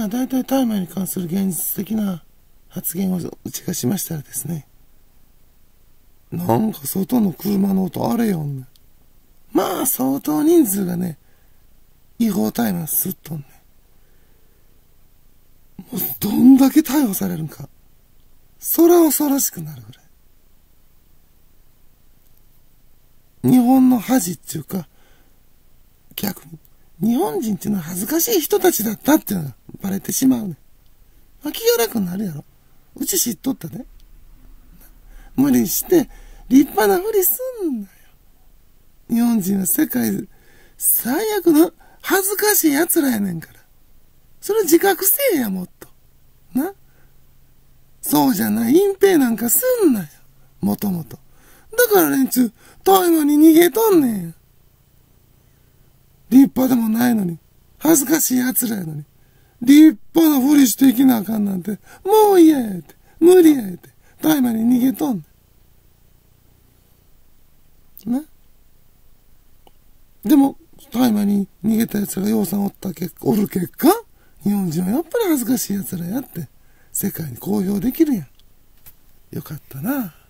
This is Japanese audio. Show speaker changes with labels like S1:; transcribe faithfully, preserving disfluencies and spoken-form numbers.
S1: あ大体大麻に関する現実的な発言を打ち出しましたらですね、なんか外の車の音あれよんね。まあ相当人数がね、違法大麻吸っとんね。もうどんだけ逮捕されるんか。そら恐ろしくなるぐらい。日本の恥っていうか、逆に、日本人っていうのは恥ずかしい人たちだったっていうのがバレてしまうね。まあ、気が楽になるやろ。うち知っとったね。無理して、立派なふりすんなよ。日本人は世界最悪の恥ずかしい奴らやねんから。それ自覚せえや、もっと。な。そうじゃない、隠蔽なんかすんなよ。もともと。だから連中、大麻に逃げとんねん。立派でもないのに、恥ずかしい奴らやのに、立派なふりしていきなあかんなんて、もう嫌やって、無理やって、大麻に逃げとんねん。な。でも、大麻に逃げた奴がようさんおった結果、おる結果、日本人はやっぱり恥ずかしい奴らやって、世界に公表できるやん。よかったな。